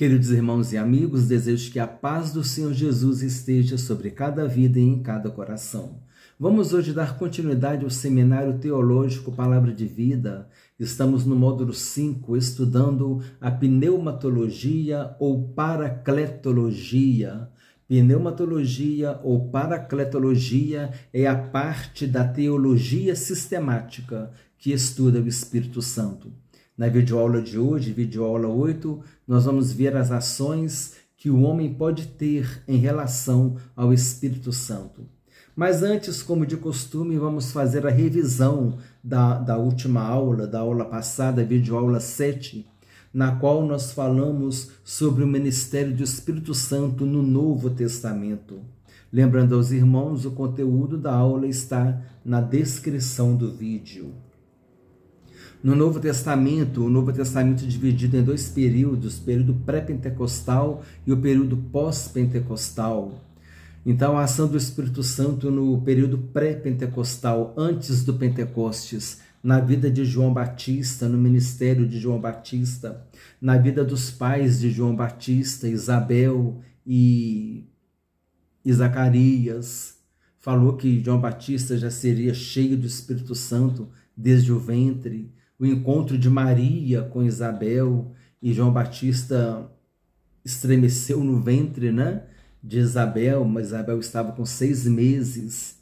Queridos irmãos e amigos, desejo que a paz do Senhor Jesus esteja sobre cada vida e em cada coração. Vamos hoje dar continuidade ao Seminário Teológico Palavra de Vida. Estamos no módulo 5, estudando a pneumatologia ou paracletologia. Pneumatologia ou paracletologia é a parte da teologia sistemática que estuda o Espírito Santo. Na videoaula de hoje, videoaula 8, nós vamos ver as ações que o homem pode ter em relação ao Espírito Santo. Mas antes, como de costume, vamos fazer a revisão da última aula, da aula passada, videoaula 7, na qual nós falamos sobre o ministério do Espírito Santo no Novo Testamento. Lembrando aos irmãos, o conteúdo da aula está na descrição do vídeo. No Novo Testamento, o Novo Testamento é dividido em dois períodos, o período pré-pentecostal e o período pós-pentecostal. Então, a ação do Espírito Santo no período pré-pentecostal, antes do Pentecostes, na vida de João Batista, no ministério de João Batista, na vida dos pais de João Batista, Isabel e Zacarias, falou que João Batista já seria cheio do Espírito Santo desde o ventre. O encontro de Maria com Isabel, e João Batista estremeceu no ventre, de Isabel, mas Isabel estava com 6 meses.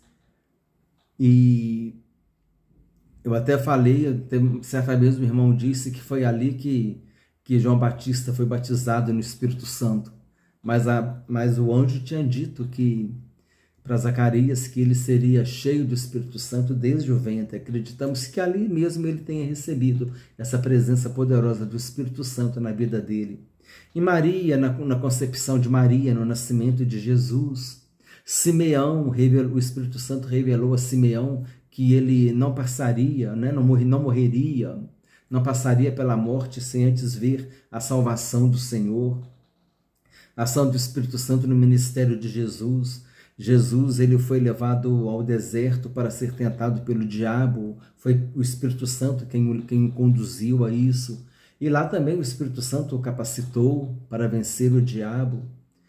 E eu até falei, certa vez o irmão disse que foi ali que João Batista foi batizado no Espírito Santo. Mas o anjo tinha dito para Zacarias que ele seria cheio do Espírito Santo desde o ventre. Acreditamos que ali mesmo ele tenha recebido essa presença poderosa do Espírito Santo na vida dele. E Maria, na concepção de Maria, no nascimento de Jesus, Simeão, o Espírito Santo revelou a Simeão que ele não passaria, não morreria, não passaria pela morte sem antes ver a salvação do Senhor. A ação do Espírito Santo no ministério de Jesus. Jesus, ele foi levado ao deserto para ser tentado pelo diabo. Foi o Espírito Santo quem o conduziu a isso. E lá também o Espírito Santo o capacitou para vencer o diabo.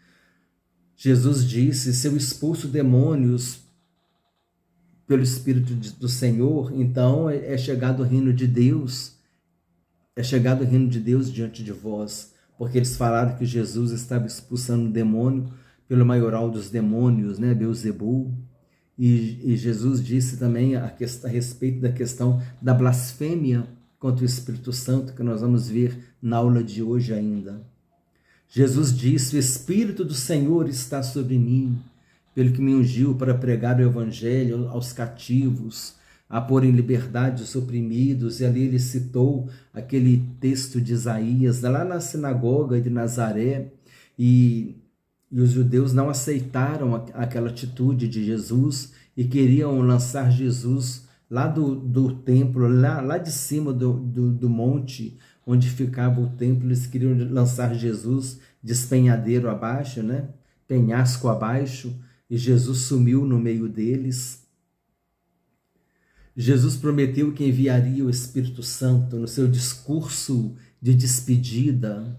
Jesus disse: se eu expulso demônios pelo Espírito do Senhor, então é chegado o reino de Deus. É chegado o reino de Deus diante de vós. Porque eles falaram que Jesus estava expulsando o demônio pelo maioral dos demônios, Beelzebul. E Jesus disse também a respeito da questão da blasfêmia contra o Espírito Santo, que nós vamos ver na aula de hoje ainda. Jesus disse: o Espírito do Senhor está sobre mim, pelo que me ungiu para pregar o Evangelho aos cativos, a pôr em liberdade os oprimidos. E ali ele citou aquele texto de Isaías, lá na sinagoga de Nazaré, e os judeus não aceitaram aquela atitude de Jesus e queriam lançar Jesus lá do templo, lá de cima do monte onde ficava o templo. Eles queriam lançar Jesus despenhadeiro abaixo, penhasco abaixo, e Jesus sumiu no meio deles. Jesus prometeu que enviaria o Espírito Santo no seu discurso de despedida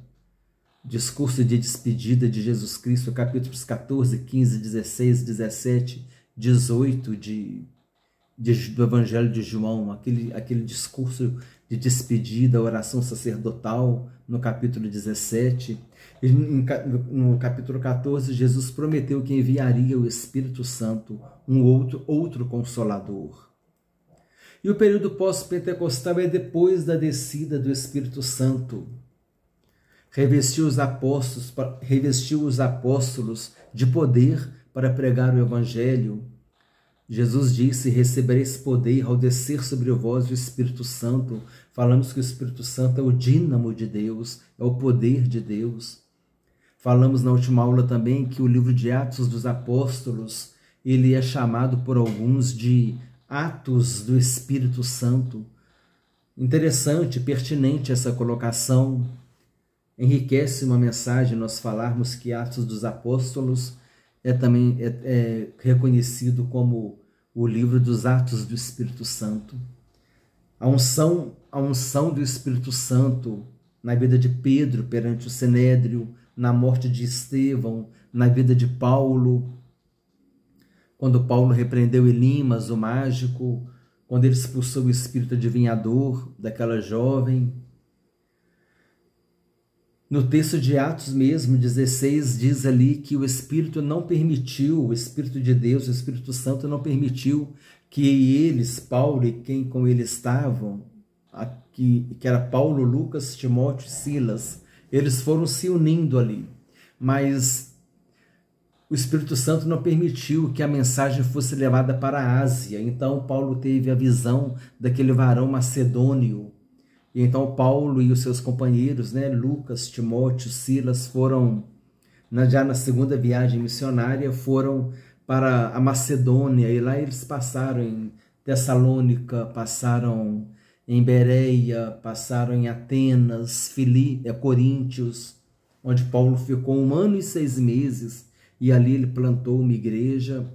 de Jesus Cristo, capítulos 14, 15, 16, 17, 18 do Evangelho de João, aquele discurso de despedida, oração sacerdotal, no capítulo 17. E no capítulo 14, Jesus prometeu que enviaria o Espírito Santo, um outro Consolador. E o período pós-pentecostal é depois da descida do Espírito Santo. Revestiu os apóstolos de poder para pregar o Evangelho. Jesus disse: recebereis poder ao descer sobre vós o Espírito Santo. Falamos que o Espírito Santo é o dínamo de Deus, é o poder de Deus. Falamos na última aula também que o livro de Atos dos Apóstolos, ele é chamado por alguns de Atos do Espírito Santo. Interessante, pertinente essa colocação. Enriquece uma mensagem nós falarmos que Atos dos Apóstolos também reconhecido como o livro dos Atos do Espírito Santo. A unção do Espírito Santo na vida de Pedro perante o Sinédrio, na morte de Estevão, na vida de Paulo, quando Paulo repreendeu Elimas, o mágico, quando ele expulsou o espírito adivinhador daquela jovem. No texto de Atos mesmo, 16, diz ali que o Espírito não permitiu, o Espírito de Deus, o Espírito Santo não permitiu que eles, Paulo e quem com ele estavam, que era Paulo, Lucas, Timóteo e Silas, eles foram se unindo ali. Mas o Espírito Santo não permitiu que a mensagem fosse levada para a Ásia. Então Paulo teve a visão daquele varão macedônio. E então Paulo e os seus companheiros, Lucas, Timóteo, Silas, foram, já na segunda viagem missionária, foram para a Macedônia. E lá eles passaram em Tessalônica, passaram em Bereia, passaram em Atenas, Coríntios, onde Paulo ficou 1 ano e 6 meses. E ali ele plantou uma igreja.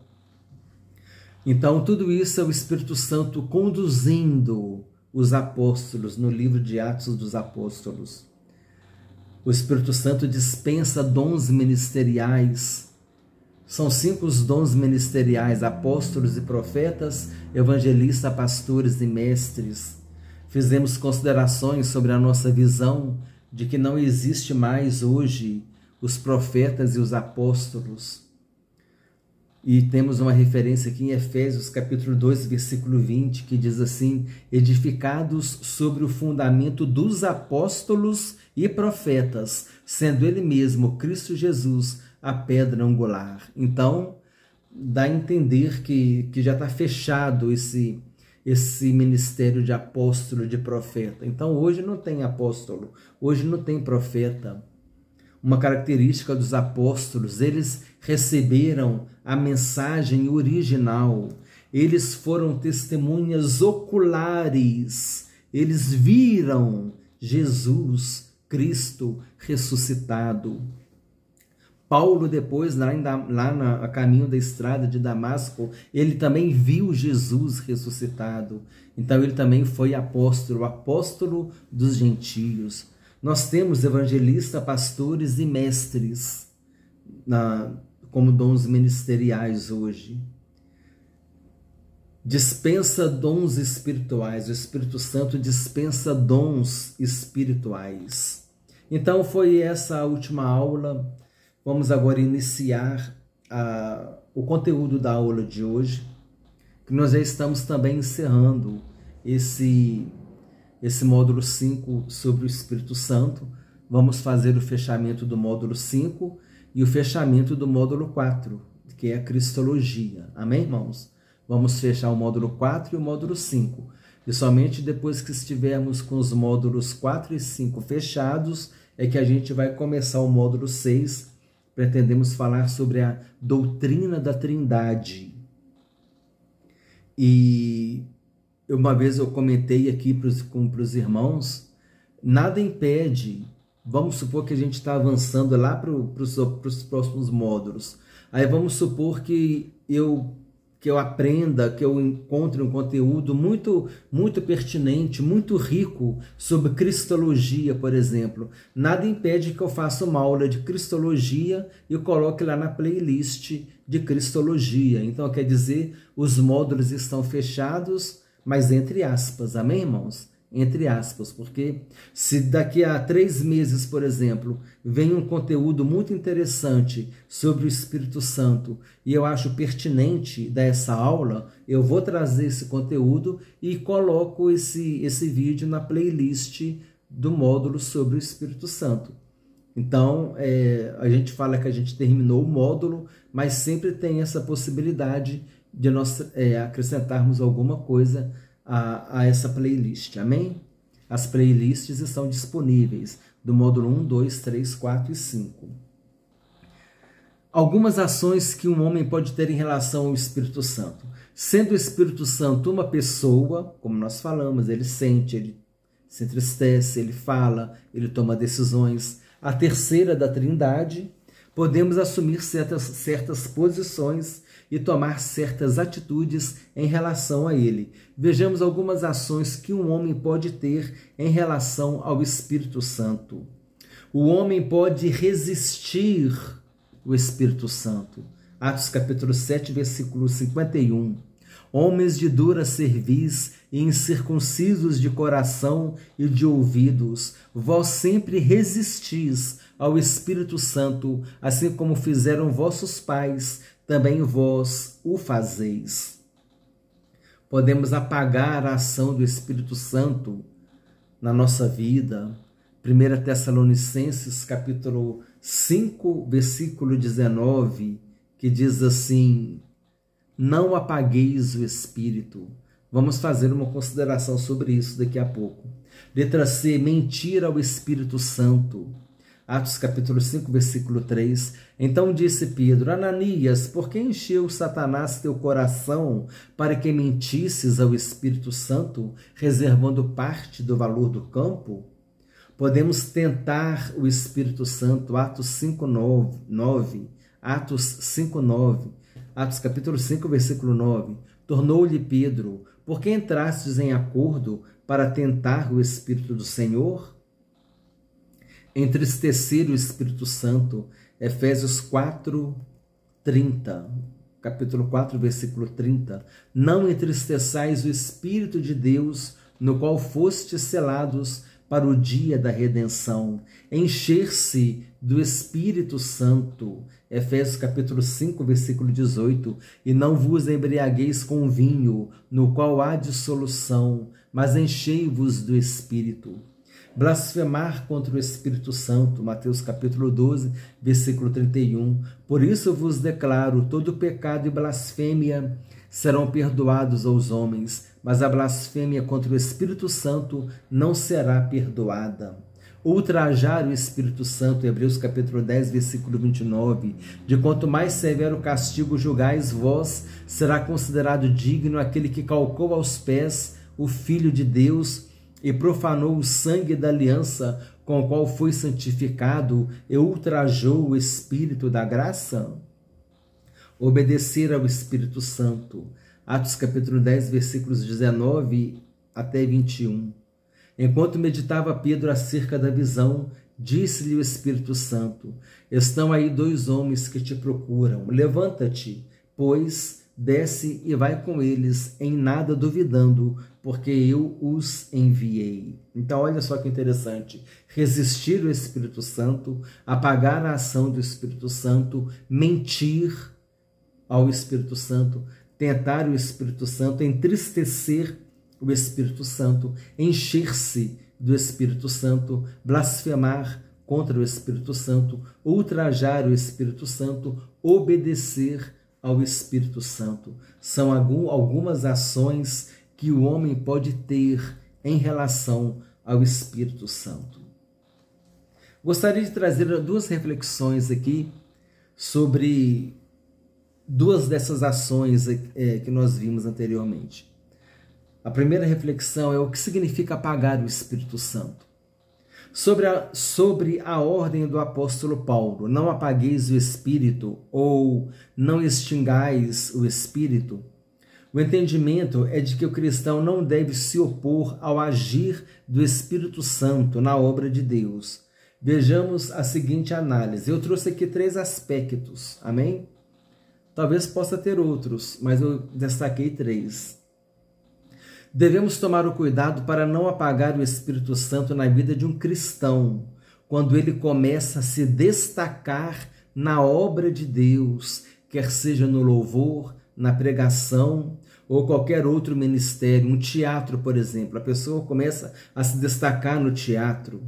Então tudo isso é o Espírito Santo conduzindo os apóstolos no livro de Atos dos Apóstolos. O Espírito Santo dispensa dons ministeriais. São 5 os dons ministeriais: apóstolos e profetas, evangelistas, pastores e mestres. Fizemos considerações sobre a nossa visão de que não existe mais hoje os profetas e os apóstolos. E temos uma referência aqui em Efésios capítulo 2, versículo 20, que diz assim: edificados sobre o fundamento dos apóstolos e profetas, sendo ele mesmo, Cristo Jesus, a pedra angular. Então, dá a entender que já está fechado esse ministério de apóstolo, de profeta. Então, hoje não tem apóstolo, hoje não tem profeta. Uma característica dos apóstolos: eles receberam a mensagem original, eles foram testemunhas oculares, eles viram Jesus Cristo ressuscitado. Paulo depois, a caminho da estrada de Damasco, ele também viu Jesus ressuscitado. Então ele também foi apóstolo, apóstolo dos gentios. Nós temos evangelistas, pastores e mestres como dons ministeriais hoje. Dispensa dons espirituais. O Espírito Santo dispensa dons espirituais. Então foi essa a última aula. Vamos agora iniciar o conteúdo da aula de hoje, que nós já estamos também encerrando esse módulo 5 sobre o Espírito Santo. Vamos fazer o fechamento do módulo 5 e o fechamento do módulo 4, que é a Cristologia. Amém, irmãos? Vamos fechar o módulo 4 e o módulo 5. E somente depois que estivermos com os módulos 4 e 5 fechados, é que a gente vai começar o módulo 6. Pretendemos falar sobre a doutrina da Trindade. E uma vez eu comentei aqui para os irmãos, nada impede, vamos supor que a gente está avançando lá para os próximos módulos. Aí vamos supor que eu aprenda, que eu encontre um conteúdo muito, muito pertinente, muito rico sobre Cristologia, por exemplo. Nada impede que eu faça uma aula de Cristologia e eu coloque lá na playlist de Cristologia. Então, quer dizer, os módulos estão fechados, mas entre aspas, amém, irmãos? Entre aspas, porque se daqui a 3 meses, por exemplo, vem um conteúdo muito interessante sobre o Espírito Santo e eu acho pertinente dar essa aula, eu vou trazer esse conteúdo e coloco esse vídeo na playlist do módulo sobre o Espírito Santo. Então, a gente fala que a gente terminou o módulo, mas sempre tem essa possibilidade de nós acrescentarmos alguma coisa a essa playlist, amém? As playlists estão disponíveis do módulo 1, 2, 3, 4 e 5. Algumas ações que um homem pode ter em relação ao Espírito Santo. Sendo o Espírito Santo uma pessoa, como nós falamos, ele sente, ele se entristece, ele fala, ele toma decisões. A terceira da Trindade, podemos assumir certas posições e tomar certas atitudes em relação a ele. Vejamos algumas ações que um homem pode ter em relação ao Espírito Santo. O homem pode resistir o Espírito Santo. Atos capítulo 7, versículo 51. Homens de dura cerviz e incircuncisos de coração e de ouvidos, vós sempre resistis ao Espírito Santo, assim como fizeram vossos pais, também vós o fazeis. Podemos apagar a ação do Espírito Santo na nossa vida. 1 Tessalonicenses capítulo 5, versículo 19, que diz assim: não apagueis o Espírito. Vamos fazer uma consideração sobre isso daqui a pouco. Letra C, mentir ao Espírito Santo. Atos capítulo 5, versículo 3. Então disse Pedro: Ananias, por que encheu Satanás teu coração para que mentisses ao Espírito Santo, reservando parte do valor do campo? Podemos tentar o Espírito Santo. Atos 5, 9. Atos 5, 9. Atos capítulo 5, versículo 9. Tornou-lhe Pedro: por que entrastes em acordo para tentar o Espírito do Senhor? Entristecer o Espírito Santo. Efésios 4, 30. Capítulo 4, versículo 30. Não entristeçais o Espírito de Deus, no qual fostes selados para o dia da redenção. Encher-se do Espírito Santo. Efésios capítulo 5, versículo 18. E não vos embriagueis com vinho, no qual há dissolução, mas enchei-vos do Espírito. Blasfemar contra o Espírito Santo. Mateus capítulo 12, versículo 31. Por isso vos declaro, todo pecado e blasfêmia serão perdoados aos homens, mas a blasfêmia contra o Espírito Santo não será perdoada. Ultrajar o Espírito Santo, Hebreus capítulo 10, versículo 29. De quanto mais severo castigo julgais vós, será considerado digno aquele que calcou aos pés o Filho de Deus e profanou o sangue da aliança com o qual foi santificado e ultrajou o Espírito da graça? Obedecer ao Espírito Santo. Atos capítulo 10, versículos 19 até 21. Enquanto meditava Pedro acerca da visão, disse-lhe o Espírito Santo: estão aí 2 homens que te procuram. Levanta-te, pois, desce e vai com eles, em nada duvidando, porque eu os enviei. Então, olha só que interessante. Resistir o Espírito Santo, apagar a ação do Espírito Santo, mentir ao Espírito Santo, tentar o Espírito Santo, entristecer o Espírito Santo, encher-se do Espírito Santo, blasfemar contra o Espírito Santo, ultrajar o Espírito Santo, obedecer ao Espírito Santo. São algumas ações que o homem pode ter em relação ao Espírito Santo. Gostaria de trazer 2 reflexões aqui sobre 2 dessas ações que nós vimos anteriormente. A primeira reflexão é o que significa apagar o Espírito Santo. Sobre a ordem do apóstolo Paulo, não apagueis o Espírito ou não extingais o Espírito, o entendimento é de que o cristão não deve se opor ao agir do Espírito Santo na obra de Deus. Vejamos a seguinte análise. Eu trouxe aqui 3 aspectos, amém? Talvez possa ter outros, mas eu destaquei 3. Devemos tomar o cuidado para não apagar o Espírito Santo na vida de um cristão, quando ele começa a se destacar na obra de Deus, quer seja no louvor, na pregação ou qualquer outro ministério, um teatro, por exemplo. A pessoa começa a se destacar no teatro,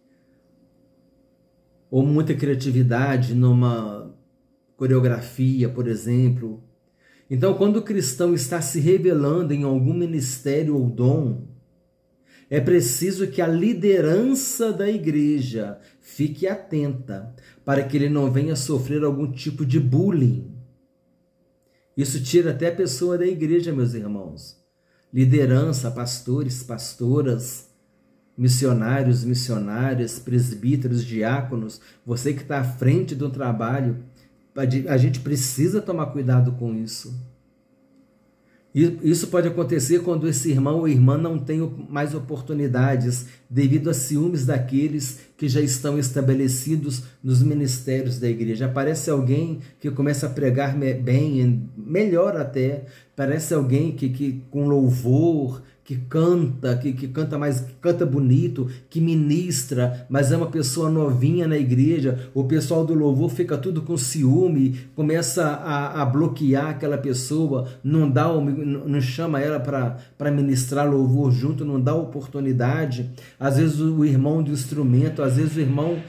ou muita criatividade numa coreografia, por exemplo. Então, quando o cristão está se revelando em algum ministério ou dom, é preciso que a liderança da igreja fique atenta para que ele não venha sofrer algum tipo de bullying. Isso tira até a pessoa da igreja, meus irmãos. Liderança, pastores, pastoras, missionários, missionárias, presbíteros, diáconos, você que está à frente do trabalho, A gente precisa tomar cuidado com isso. Isso pode acontecer quando esse irmão ou irmã não tem mais oportunidades devido a ciúmes daqueles que já estão estabelecidos nos ministérios da igreja. Aparece alguém que começa a pregar bem, melhor até, parece alguém que com louvor, que canta mais, que canta bonito, que ministra, mas é uma pessoa novinha na igreja. O pessoal do louvor fica tudo com ciúme, começa a bloquear aquela pessoa, não chama ela para ministrar louvor junto, não dá oportunidade. Às vezes o irmão do instrumento, às vezes o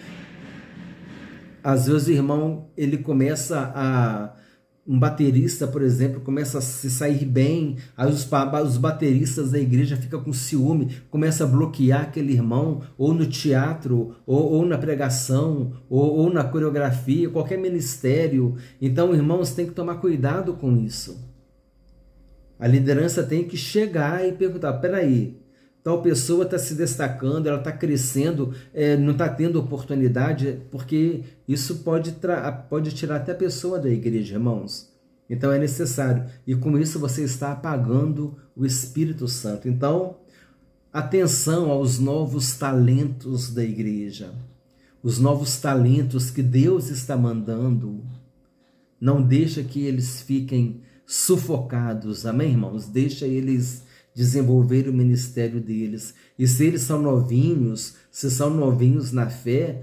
irmão ele começa um baterista, por exemplo, começa a se sair bem, aí os bateristas da igreja ficam com ciúme, começa a bloquear aquele irmão, ou no teatro, ou na pregação, ou na coreografia, qualquer ministério. Então, irmãos, tem que tomar cuidado com isso. A liderança tem que chegar e perguntar, peraí, tal pessoa está se destacando, ela está crescendo, não está tendo oportunidade, porque isso pode tirar até a pessoa da igreja, irmãos. Então é necessário. E com isso você está apagando o Espírito Santo. Então, atenção aos novos talentos da igreja. Os novos talentos que Deus está mandando. Não deixa que eles fiquem sufocados. Amém, irmãos? Deixa eles desenvolver o ministério deles. E se eles são novinhos, se são novinhos na fé,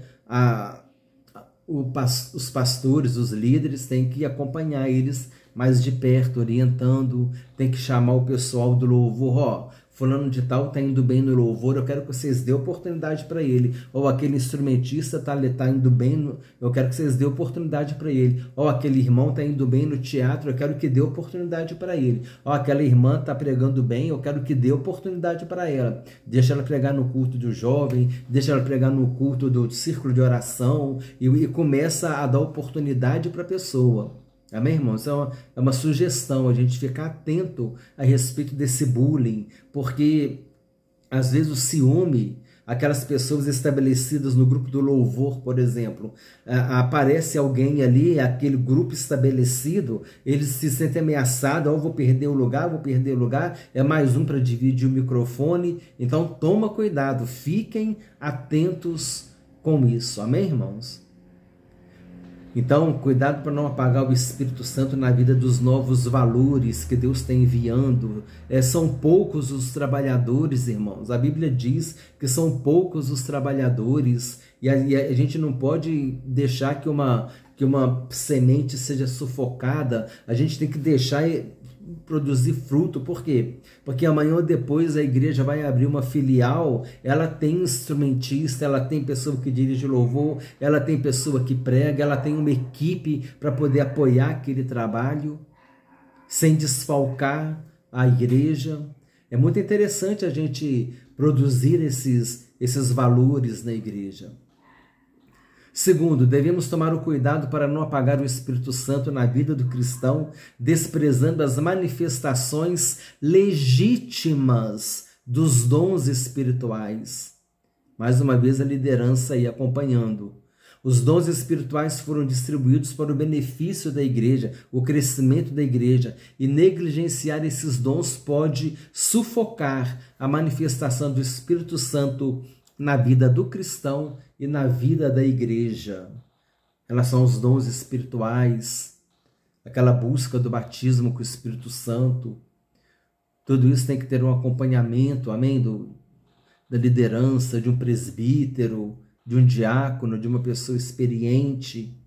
os pastores, os líderes têm que acompanhar eles mais de perto, orientando, tem que chamar o pessoal do louvor, fulano de tal está indo bem no louvor, eu quero que vocês dêem oportunidade para ele. Ou aquele instrumentista está indo bem, eu quero que vocês dêem oportunidade para ele. Ou aquele irmão está indo bem no teatro, eu quero que dê oportunidade para ele. Ou aquela irmã está pregando bem, eu quero que dê oportunidade para ela. Deixa ela pregar no culto do jovem, deixa ela pregar no culto do círculo de oração e começa a dar oportunidade para a pessoa. Amém, irmãos? É uma sugestão a gente ficar atento a respeito desse bullying, porque às vezes o ciúme, aquelas pessoas estabelecidas no grupo do louvor, por exemplo, aparece alguém ali, aquele grupo estabelecido, eles se sentem ameaçados, vou perder o lugar, é mais um para dividir o microfone. Então toma cuidado, fiquem atentos com isso. Amém, irmãos? Então, cuidado para não apagar o Espírito Santo na vida dos novos valores que Deus está enviando. São poucos os trabalhadores, irmãos. A Bíblia diz que são poucos os trabalhadores e a gente não pode deixar que uma semente seja sufocada. A gente tem que deixar produzir fruto. Por quê? Porque amanhã ou depois a igreja vai abrir uma filial, ela tem instrumentista, ela tem pessoa que dirige louvor, ela tem pessoa que prega, ela tem uma equipe para poder apoiar aquele trabalho, sem desfalcar a igreja. É muito interessante a gente produzir esses valores na igreja. Segundo, devemos tomar o cuidado para não apagar o Espírito Santo na vida do cristão, desprezando as manifestações legítimas dos dons espirituais. Mais uma vez, a liderança aí acompanhando. Os dons espirituais foram distribuídos para o benefício da igreja, o crescimento da igreja, e negligenciar esses dons pode sufocar a manifestação do Espírito Santo na vida do cristão e na vida da igreja. Elas são os dons espirituais, aquela busca do batismo com o Espírito Santo. Tudo isso tem que ter um acompanhamento, amém, da liderança, de um presbítero, de um diácono, de uma pessoa experiente,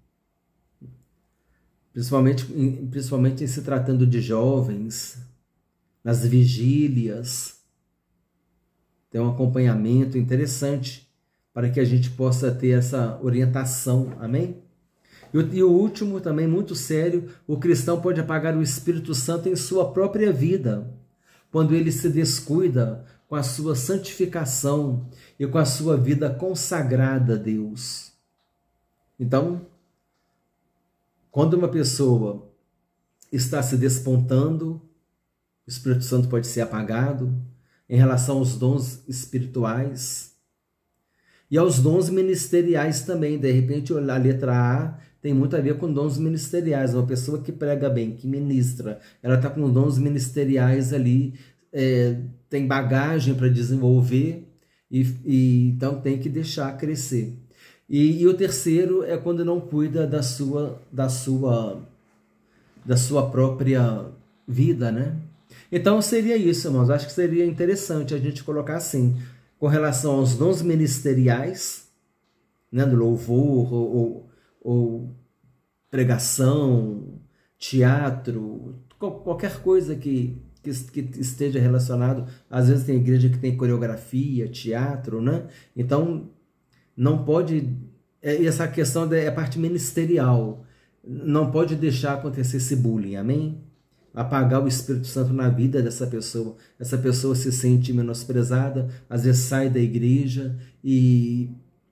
principalmente em se tratando de jovens, nas vigílias. Tem um acompanhamento interessante para que a gente possa ter essa orientação, amém? E o último, também muito sério, o cristão pode apagar o Espírito Santo em sua própria vida, quando ele se descuida com a sua santificação e com a sua vida consagrada a Deus. Então, quando uma pessoa está se despontando, o Espírito Santo pode ser apagado em relação aos dons espirituais. E aos dons ministeriais também. De repente, a letra A tem muito a ver com dons ministeriais. Uma pessoa que prega bem, que ministra, ela está com dons ministeriais ali, tem bagagem para desenvolver, então tem que deixar crescer. E o terceiro é quando não cuida da sua própria vida, né? Então seria isso, irmãos. Acho que seria interessante a gente colocar assim, com relação aos dons ministeriais, né, do louvor ou pregação, teatro, qualquer coisa que esteja relacionado. Às vezes tem igreja que tem coreografia, teatro, né? Então não pode, essa questão é a parte ministerial, não pode deixar acontecer esse bullying, amém? Apagar o Espírito Santo na vida dessa pessoa. Essa pessoa se sente menosprezada, às vezes sai da igreja e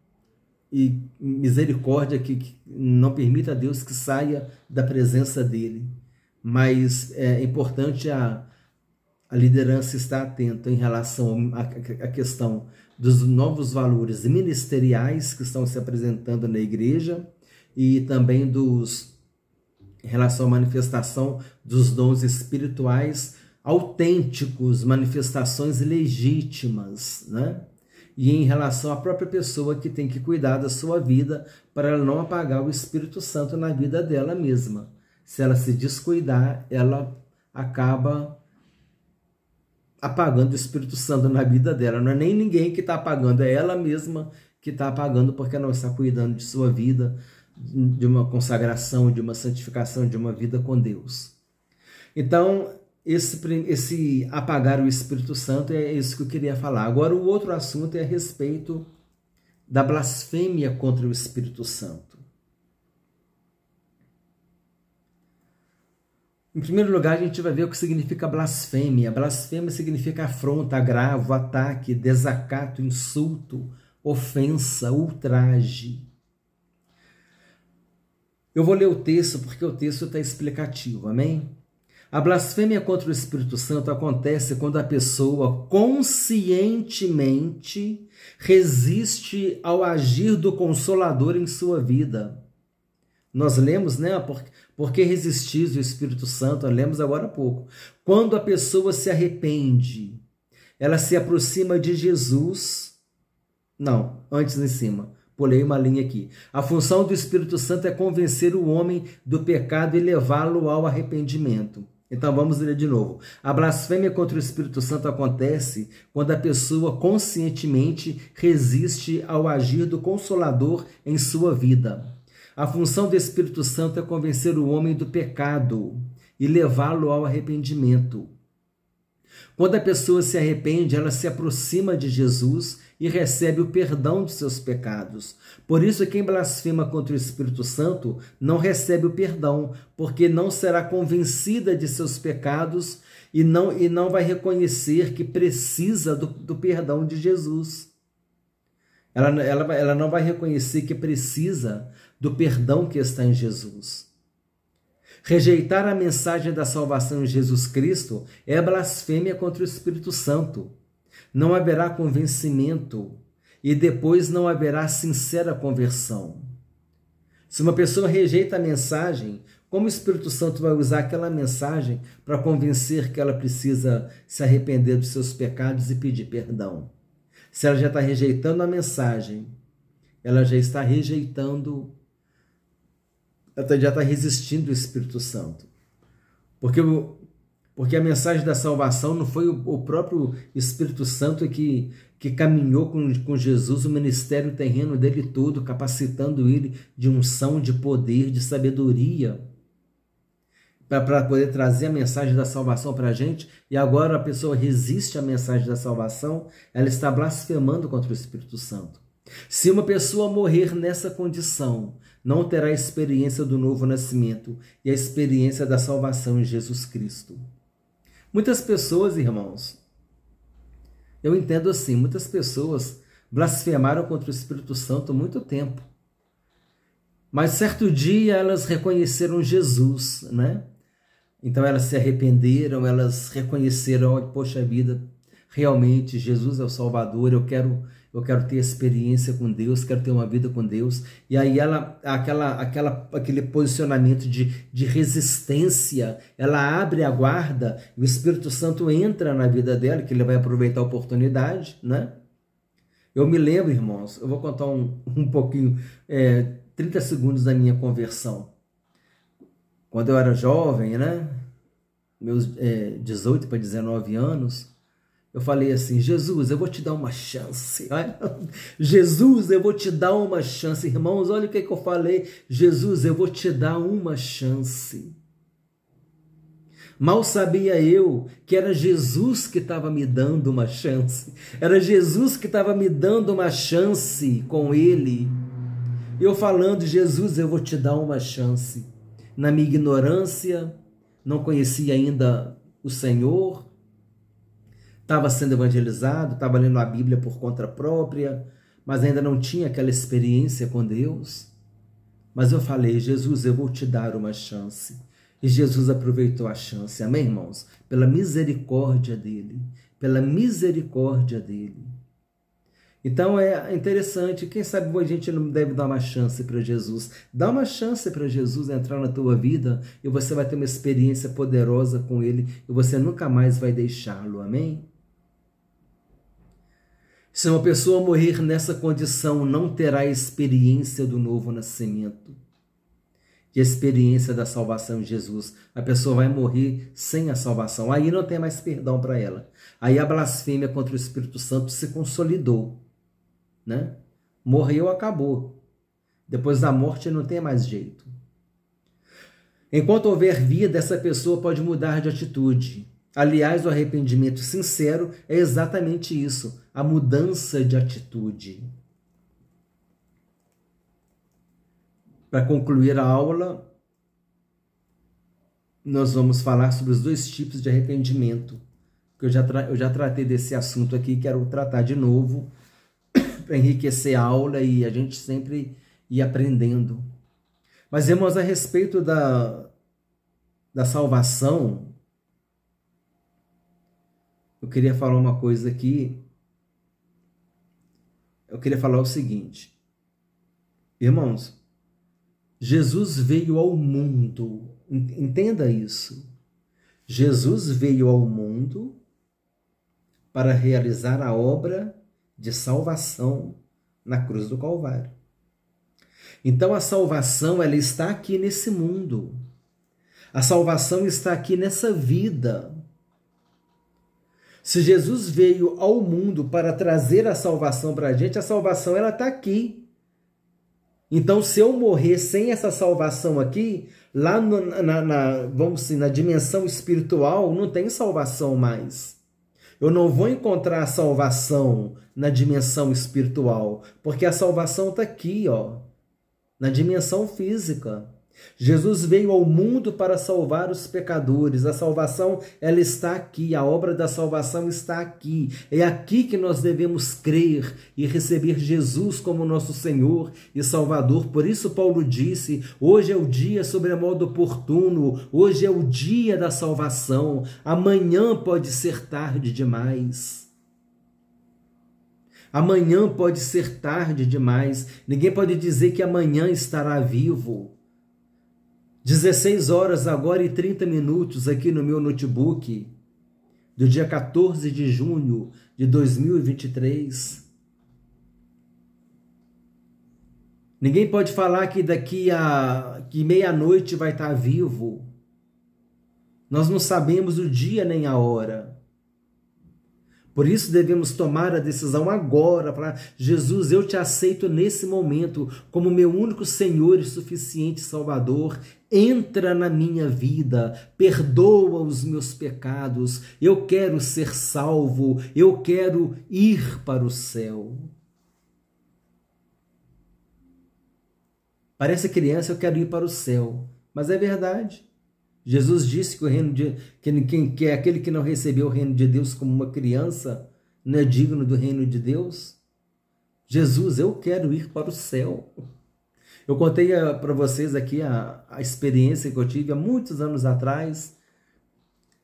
misericórdia que não permita a Deus que saia da presença dele. Mas é importante a liderança estar atenta em relação à questão dos novos valores ministeriais que estão se apresentando na igreja e também em relação à manifestação dos dons espirituais autênticos, manifestações legítimas, né? E em relação à própria pessoa que tem que cuidar da sua vida para ela não apagar o Espírito Santo na vida dela mesma. Se ela se descuidar, ela acaba apagando o Espírito Santo na vida dela. Não é nem ninguém que está apagando, é ela mesma que está apagando porque não está cuidando de sua vida, de uma consagração, de uma santificação, de uma vida com Deus. Então, esse apagar o Espírito Santo é isso que eu queria falar. Agora, o outro assunto é a respeito da blasfêmia contra o Espírito Santo. Em primeiro lugar, a gente vai ver o que significa blasfêmia. Blasfêmia significa afronta, agravo, ataque, desacato, insulto, ofensa, ultraje. Eu vou ler o texto porque o texto está explicativo, amém? A blasfêmia contra o Espírito Santo acontece quando a pessoa conscientemente resiste ao agir do Consolador em sua vida. Nós lemos, né? Por que resistis o Espírito Santo? Lemos agora há pouco. Quando a pessoa se arrepende, ela se aproxima de Jesus. Não, antes em cima. Pulei uma linha aqui. A função do Espírito Santo é convencer o homem do pecado e levá-lo ao arrependimento. Então vamos ler de novo. A blasfêmia contra o Espírito Santo acontece quando a pessoa conscientemente resiste ao agir do Consolador em sua vida. A função do Espírito Santo é convencer o homem do pecado e levá-lo ao arrependimento. Quando a pessoa se arrepende, ela se aproxima de Jesus e recebe o perdão de seus pecados. Por isso, quem blasfema contra o Espírito Santo não recebe o perdão, porque não será convencida de seus pecados e não vai reconhecer que precisa do perdão de Jesus. Ela não vai reconhecer que precisa do perdão que está em Jesus. Rejeitar a mensagem da salvação em Jesus Cristo é blasfêmia contra o Espírito Santo. Não haverá convencimento e depois não haverá sincera conversão. Se uma pessoa rejeita a mensagem, como o Espírito Santo vai usar aquela mensagem para convencer que ela precisa se arrepender dos seus pecados e pedir perdão? Se ela já está rejeitando a mensagem, ela já está rejeitando, ela já está resistindo ao Espírito Santo. Porque a mensagem da salvação não foi o próprio Espírito Santo que caminhou com Jesus, o ministério terreno dele todo, capacitando ele de unção, de poder, de sabedoria, para poder trazer a mensagem da salvação para a gente, e agora a pessoa resiste à mensagem da salvação, ela está blasfemando contra o Espírito Santo. Se uma pessoa morrer nessa condição, não terá a experiência do novo nascimento e a experiência da salvação em Jesus Cristo. Muitas pessoas, irmãos, eu entendo assim, muitas pessoas blasfemaram contra o Espírito Santo há muito tempo. Mas certo dia elas reconheceram Jesus, né? Então elas se arrependeram, elas reconheceram, poxa vida, realmente Jesus é o Salvador, eu eu quero ter experiência com Deus, quero ter uma vida com Deus. E aí aquele posicionamento de resistência, ela abre a guarda e o Espírito Santo entra na vida dela, que ele vai aproveitar a oportunidade, né? Eu me lembro, irmãos, eu vou contar um pouquinho, 30 segundos da minha conversão. Quando eu era jovem, né? Meus 18 para 19 anos, eu falei assim: Jesus, eu vou te dar uma chance. Jesus, eu vou te dar uma chance. Irmãos, olha o que eu falei. Jesus, eu vou te dar uma chance. Mal sabia eu que era Jesus que estava me dando uma chance. Era Jesus que estava me dando uma chance com Ele. Eu falando: Jesus, eu vou te dar uma chance. Na minha ignorância, não conhecia ainda o Senhor, estava sendo evangelizado, estava lendo a Bíblia por conta própria, mas ainda não tinha aquela experiência com Deus. Mas eu falei: Jesus, eu vou te dar uma chance. E Jesus aproveitou a chance, amém, irmãos? Pela misericórdia dele, pela misericórdia dele. Então é interessante, quem sabe a gente não deve dar uma chance para Jesus. Dá uma chance para Jesus entrar na tua vida e você vai ter uma experiência poderosa com Ele e você nunca mais vai deixá-lo, amém? Se uma pessoa morrer nessa condição, não terá experiência do novo nascimento, de experiência da salvação em Jesus. A pessoa vai morrer sem a salvação. Aí não tem mais perdão para ela. Aí a blasfêmia contra o Espírito Santo se consolidou, né? Morreu, acabou. Depois da morte não tem mais jeito. Enquanto houver vida, essa pessoa pode mudar de atitude. Aliás, o arrependimento sincero é exatamente isso, a mudança de atitude. Para concluir a aula, nós vamos falar sobre os dois tipos de arrependimento. Eu já tratei desse assunto aqui, quero tratar de novo, para enriquecer a aula e a gente sempre ir aprendendo. Mas, irmãos, a respeito da salvação, eu queria falar uma coisa aqui. Eu queria falar o seguinte. Irmãos, Jesus veio ao mundo, entenda isso. Jesus veio ao mundo para realizar a obra de salvação na cruz do Calvário. Então a salvação, ela está aqui nesse mundo. A salvação está aqui nessa vida. Se Jesus veio ao mundo para trazer a salvação para a salvação ela está aqui. Então, se eu morrer sem essa salvação aqui, lá vamos dizer, na dimensão espiritual, não tem salvação mais. Eu não vou encontrar a salvação na dimensão espiritual, porque a salvação está aqui, ó, na dimensão física. Jesus veio ao mundo para salvar os pecadores. A salvação, ela está aqui. A obra da salvação está aqui. É aqui que nós devemos crer e receber Jesus como nosso Senhor e Salvador. Por isso Paulo disse: hoje é o dia sobremodo oportuno. Hoje é o dia da salvação. Amanhã pode ser tarde demais. Amanhã pode ser tarde demais. Ninguém pode dizer que amanhã estará vivo. 16 horas agora e 30 minutos aqui no meu notebook, do dia 14 de junho de 2023. Ninguém pode falar que que meia-noite vai estar vivo. Nós não sabemos o dia nem a hora. Por isso devemos tomar a decisão agora, falar: Jesus, eu te aceito nesse momento como meu único Senhor e suficiente Salvador. Entra na minha vida, perdoa os meus pecados, eu quero ser salvo, eu quero ir para o céu. Parece criança, eu quero ir para o céu, mas é verdade. Jesus disse que o reino que é aquele que não recebeu o reino de Deus como uma criança não é digno do reino de Deus. Jesus, eu quero ir para o céu. Eu contei para vocês aqui a experiência que eu tive há muitos anos atrás,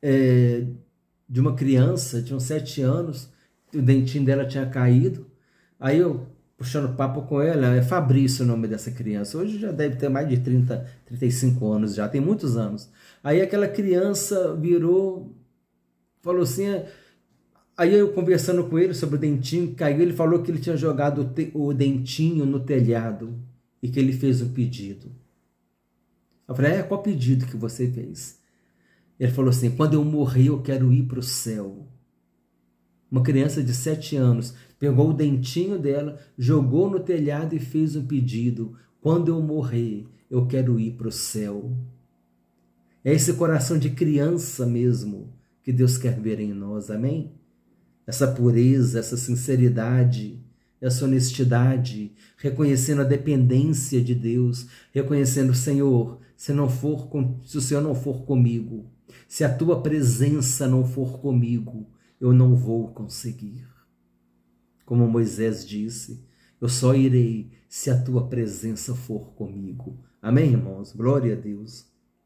de uma criança, tinha uns 7 anos, o dentinho dela tinha caído, Aí eu, puxando papo com ela, é Fabrício o nome dessa criança. Hoje já deve ter mais de 30, 35 anos já, tem muitos anos. Aí aquela criança virou, falou assim, aí eu conversando com ele sobre o dentinho que caiu, ele falou que ele tinha jogado o dentinho no telhado e que ele fez um pedido. Eu falei, qual pedido que você fez? Ele falou assim, quando eu morrer eu quero ir para o céu. Uma criança de 7 anos pegou o dentinho dela, jogou no telhado e fez um pedido. Quando eu morrer, eu quero ir para o céu. É esse coração de criança mesmo que Deus quer ver em nós, amém? Essa pureza, essa sinceridade, essa honestidade, reconhecendo a dependência de Deus, reconhecendo, Senhor, se o Senhor não for comigo, se a tua presença não for comigo, eu não vou conseguir. Como Moisés disse, eu só irei se a tua presença for comigo. Amém, irmãos? Glória a Deus.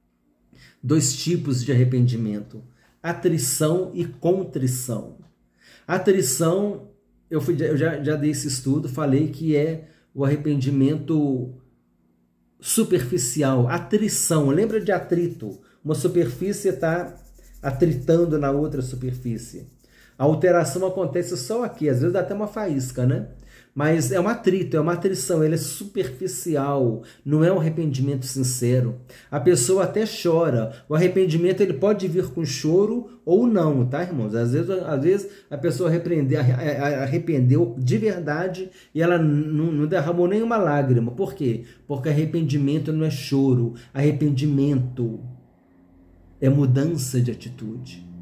2 tipos de arrependimento, atrição e contrição. Atrição, eu já dei esse estudo, falei que é o arrependimento superficial. Atrição, lembra de atrito? Uma superfície está atritando na outra superfície. A alteração acontece só aqui, às vezes dá até uma faísca, né? Mas é um atrito, é uma atrição, ele é superficial, não é um arrependimento sincero. A pessoa até chora, o arrependimento ele pode vir com choro ou não, tá, irmãos? Às vezes a pessoa arrependeu de verdade e ela não derramou nenhuma lágrima. Por quê? Porque arrependimento não é choro, arrependimento é mudança de atitude.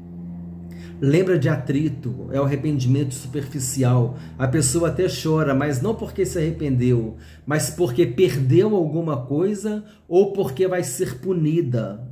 Lembra de atrito, é o arrependimento superficial. A pessoa até chora, mas não porque se arrependeu, mas porque perdeu alguma coisa ou porque vai ser punida.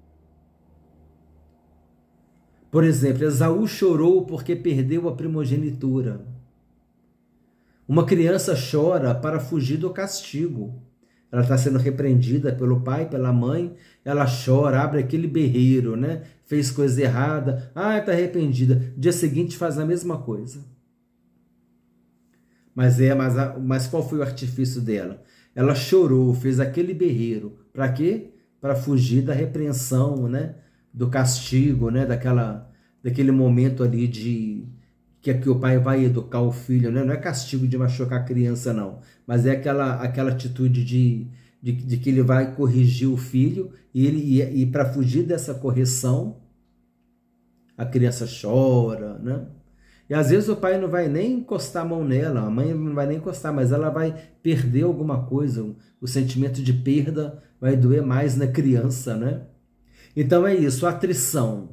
Por exemplo, Esaú chorou porque perdeu a primogenitura. Uma criança chora para fugir do castigo. Ela está sendo repreendida pelo pai, pela mãe, ela chora, abre aquele berreiro, né? Fez coisa errada, está arrependida. Dia seguinte faz a mesma coisa. Mas qual foi o artifício dela? Ela chorou, fez aquele berreiro. Para quê? Para fugir da repreensão, né? Do castigo, né? Daquele momento ali que o pai vai educar o filho, né? Não é castigo de machucar a criança, não. Mas é aquela atitude de que ele vai corrigir o filho e para fugir dessa correção, a criança chora, né? E às vezes o pai não vai nem encostar a mão nela, a mãe não vai nem encostar, mas ela vai perder alguma coisa. O sentimento de perda vai doer mais na criança, né? Então é isso, atrição.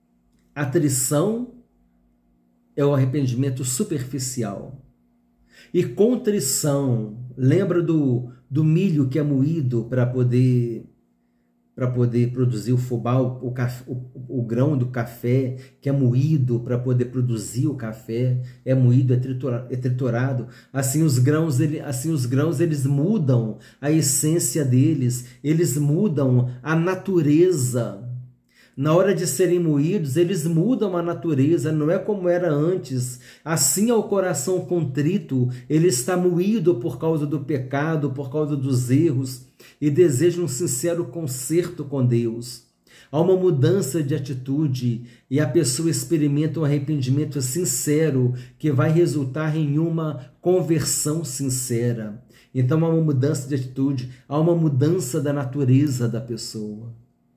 Atrição é o arrependimento superficial. E contrição, lembra do milho que é moído para poder produzir o fubá, o grão do café, que é moído para poder produzir o café, é moído, é triturado. Assim os grãos eles mudam a essência deles, eles mudam a natureza. Na hora de serem moídos, eles mudam a natureza, não é como era antes. Assim é o coração contrito, ele está moído por causa do pecado, por causa dos erros, e deseja um sincero conserto com Deus. Há uma mudança de atitude e a pessoa experimenta um arrependimento sincero que vai resultar em uma conversão sincera. Então há uma mudança de atitude, há uma mudança da natureza da pessoa.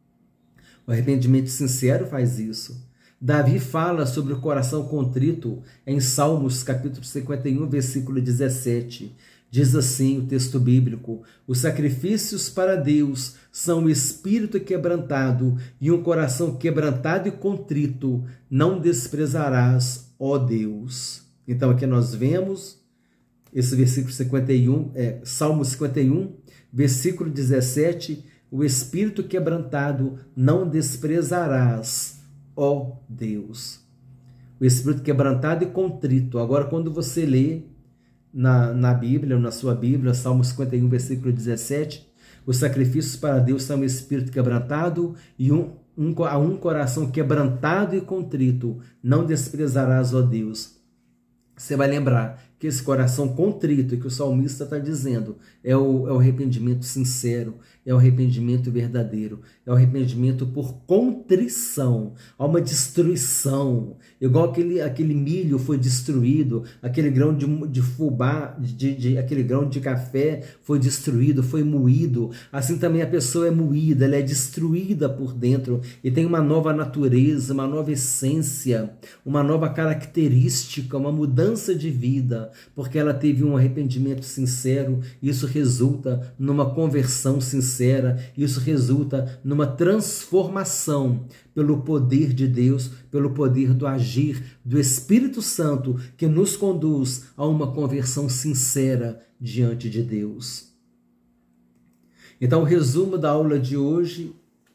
O arrependimento sincero faz isso. Davi fala sobre o coração contrito em Salmos capítulo 51, versículo 17. Diz assim o texto bíblico: os sacrifícios para Deus são o espírito quebrantado e um coração quebrantado e contrito não desprezarás, ó Deus. Então aqui nós vemos esse versículo 51, Salmo 51, versículo 17, o espírito quebrantado não desprezarás, ó Deus. O espírito quebrantado e contrito. Agora, quando você lê na Bíblia, na sua Bíblia, Salmo 51, versículo 17, os sacrifícios para Deus são o espírito quebrantado e a um coração quebrantado e contrito não desprezarás, ó Deus. Você vai lembrar que esse coração contrito, que o salmista está dizendo, é o arrependimento sincero, é o arrependimento verdadeiro, é o arrependimento por contrição, há uma destruição, igual aquele milho foi destruído, aquele grão de fubá, aquele grão de café foi destruído, foi moído, assim também a pessoa é moída, ela é destruída por dentro e tem uma nova natureza, uma nova essência, uma nova característica, uma mudança de vida, porque ela teve um arrependimento sincero, isso resulta numa conversão sincera, isso resulta numa transformação pelo poder de Deus, pelo poder do agir do Espírito Santo, que nos conduz a uma conversão sincera diante de Deus. Então, o resumo da aula de hoje,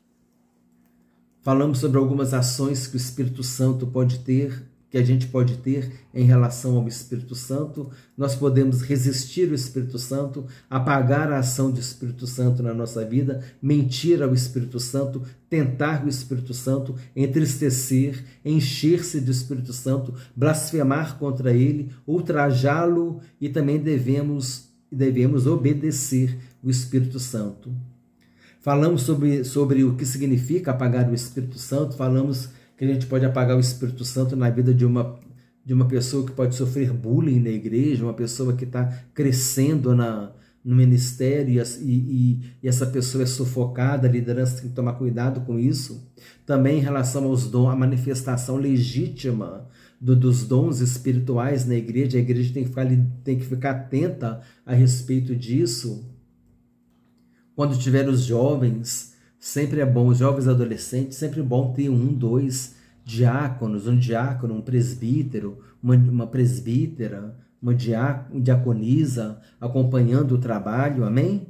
falamos sobre algumas ações que o Espírito Santo pode ter, que a gente pode ter em relação ao Espírito Santo. Nós podemos resistir ao Espírito Santo, apagar a ação do Espírito Santo na nossa vida, mentir ao Espírito Santo, tentar o Espírito Santo, entristecer, encher-se do Espírito Santo, blasfemar contra ele, ultrajá-lo, e também devemos obedecer o Espírito Santo. Falamos sobre o que significa apagar o Espírito Santo, falamos que a gente pode apagar o Espírito Santo na vida de uma pessoa que pode sofrer bullying na igreja, uma pessoa que está crescendo no ministério e essa pessoa é sufocada, a liderança tem que tomar cuidado com isso. Também em relação aos dons, a manifestação legítima dos dons espirituais na igreja, a igreja tem que ficar atenta a respeito disso. Quando tiver os jovens, sempre é bom, os jovens adolescentes, sempre é bom ter 1, 2 diáconos, um diácono, um presbítero, uma presbítera, uma diaconisa acompanhando o trabalho, amém?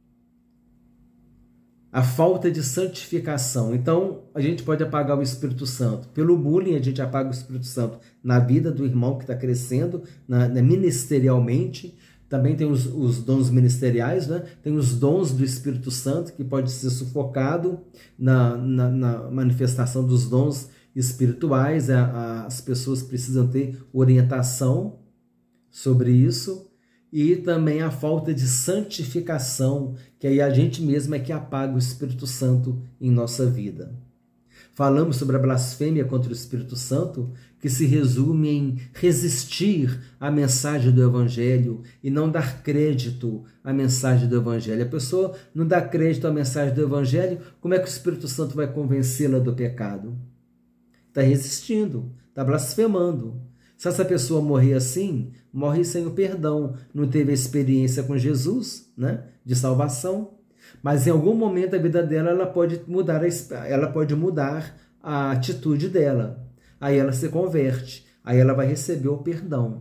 A falta de santificação. Então, a gente pode apagar o Espírito Santo. Pelo bullying, a gente apaga o Espírito Santo na vida do irmão que está crescendo, ministerialmente. Também tem os dons ministeriais, né? Tem os dons do Espírito Santo, que pode ser sufocado na manifestação dos dons espirituais. As pessoas precisam ter orientação sobre isso. E também a falta de santificação, que aí a gente mesmo é que apaga o Espírito Santo em nossa vida. Falamos sobre a blasfêmia contra o Espírito Santo, que se resume em resistir à mensagem do Evangelho e não dar crédito à mensagem do Evangelho. A pessoa não dá crédito à mensagem do Evangelho, como é que o Espírito Santo vai convencê-la do pecado? Está resistindo, está blasfemando. Se essa pessoa morrer assim, morre sem o perdão, não teve a experiência com Jesus, né, de salvação. Mas em algum momento da vida dela, ela pode mudar a atitude dela. Aí ela se converte, aí ela vai receber o perdão.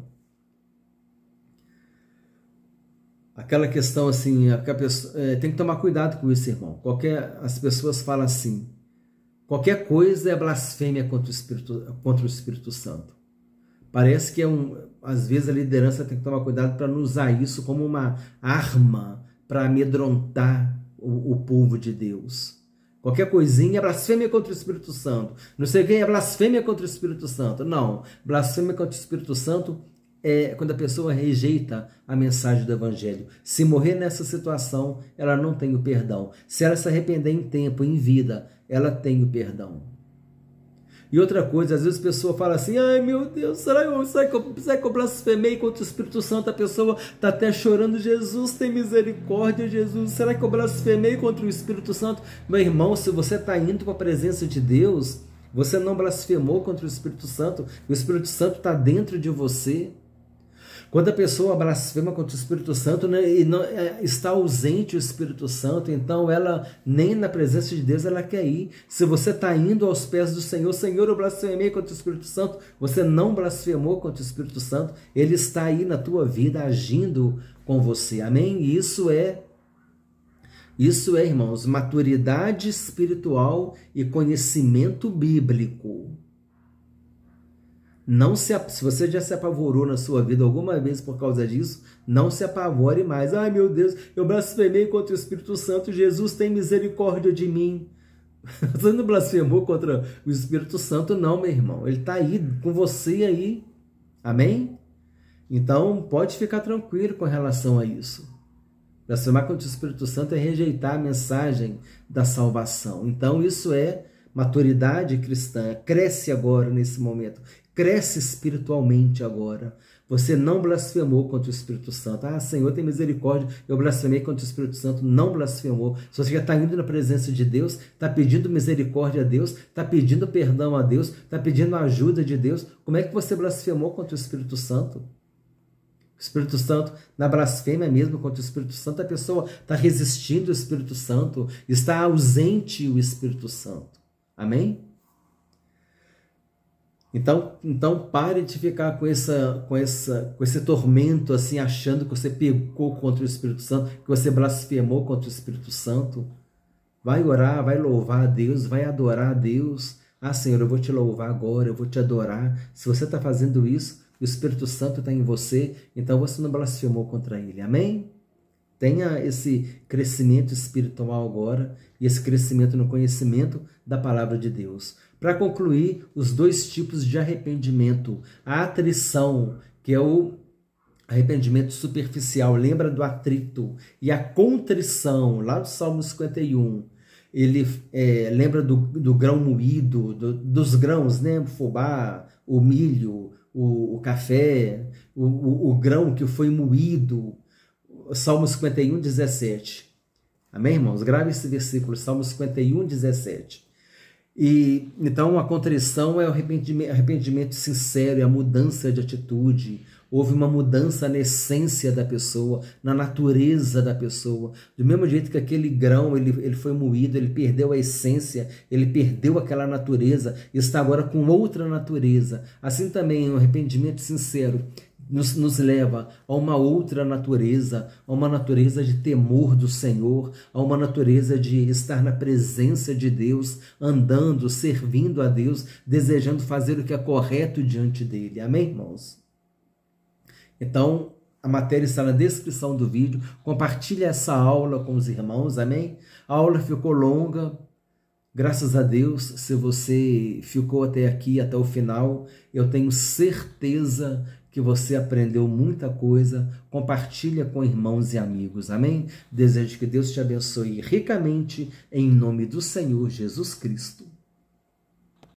Aquela questão assim, tem que tomar cuidado com isso, irmão. As pessoas falam assim, qualquer coisa é blasfêmia contra o Espírito Santo. Parece que às vezes a liderança tem que tomar cuidado para não usar isso como uma arma para amedrontar o povo de Deus. Qualquer coisinha é blasfêmia contra o Espírito Santo. Não sei quem é blasfêmia contra o Espírito Santo. Não, blasfêmia contra o Espírito Santo é quando a pessoa rejeita a mensagem do Evangelho. Se morrer nessa situação, ela não tem o perdão. Se ela se arrepender em tempo, em vida, ela tem o perdão. E outra coisa, às vezes a pessoa fala assim, ai meu Deus, será que eu blasfemei contra o Espírito Santo? A pessoa está até chorando, Jesus tem misericórdia, Jesus, será que eu blasfemei contra o Espírito Santo? Meu irmão, se você está indo para a presença de Deus, você não blasfemou contra o Espírito Santo, o Espírito Santo está dentro de você. Quando a pessoa blasfema contra o Espírito Santo, né, e não, está ausente o Espírito Santo, então ela nem na presença de Deus ela quer ir. Se você está indo aos pés do Senhor, Senhor, eu blasfemei contra o Espírito Santo, você não blasfemou contra o Espírito Santo, ele está aí na tua vida agindo com você, amém? E isso é, irmãos, maturidade espiritual e conhecimento bíblico. Se você já se apavorou na sua vida alguma vez por causa disso, não se apavore mais. Ai meu Deus, eu blasfemei contra o Espírito Santo, Jesus tem misericórdia de mim. Você não blasfemou contra o Espírito Santo não, meu irmão. Ele está aí com você aí. Amém? Então, pode ficar tranquilo com relação a isso. Blasfemar contra o Espírito Santo é rejeitar a mensagem da salvação. Então, isso é maturidade cristã. Cresce agora nesse momento. Cresce espiritualmente agora. Você não blasfemou contra o Espírito Santo. Ah, Senhor, tem misericórdia. Eu blasfemei contra o Espírito Santo. Não blasfemou. Se você já está indo na presença de Deus, está pedindo misericórdia a Deus, está pedindo perdão a Deus, está pedindo ajuda de Deus, como é que você blasfemou contra o Espírito Santo? O Espírito Santo, na blasfêmia mesmo contra o Espírito Santo, a pessoa está resistindo ao Espírito Santo, está ausente o Espírito Santo. Amém? Então pare de ficar com esse tormento, assim, achando que você pecou contra o Espírito Santo, que você blasfemou contra o Espírito Santo. Vai orar, vai louvar a Deus, vai adorar a Deus. Ah, Senhor, eu vou te louvar agora, eu vou te adorar. Se você está fazendo isso, o Espírito Santo está em você, então você não blasfemou contra ele. Amém? Tenha esse crescimento espiritual agora e esse crescimento no conhecimento da palavra de Deus. Para concluir, os dois tipos de arrependimento. A atrição, que é o arrependimento superficial, lembra do atrito. E a contrição, lá do Salmo 51, ele lembra do grão moído, dos grãos, né? O fubá, o milho, o café, o grão que foi moído. Salmo 51, 17. Amém, irmãos? Grave esse versículo, Salmo 51, 17. E então a contrição é o arrependimento sincero, é a mudança de atitude. Houve uma mudança na essência da pessoa, na natureza da pessoa. Do mesmo jeito que aquele grão ele foi moído, ele perdeu a essência, ele perdeu aquela natureza, está agora com outra natureza. Assim também o arrependimento sincero nos leva a uma outra natureza, a uma natureza de temor do Senhor, a uma natureza de estar na presença de Deus, andando, servindo a Deus, desejando fazer o que é correto diante dele. Amém, irmãos? Então, a matéria está na descrição do vídeo. Compartilhe essa aula com os irmãos, amém? A aula ficou longa, graças a Deus. Se você ficou até aqui, até o final, eu tenho certeza que você aprendeu muita coisa. Compartilha com irmãos e amigos, amém? Desejo que Deus te abençoe ricamente, em nome do Senhor Jesus Cristo.